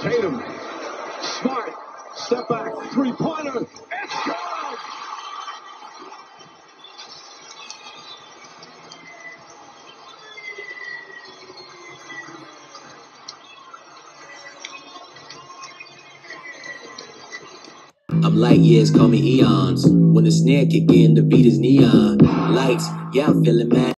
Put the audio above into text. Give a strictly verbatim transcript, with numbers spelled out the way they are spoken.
Tatum. Smart. Step back. Three-pointer. It's good. I'm light years, call me eons. When the snare kick in, the beat is neon. Lights, yeah, I'm feeling mad.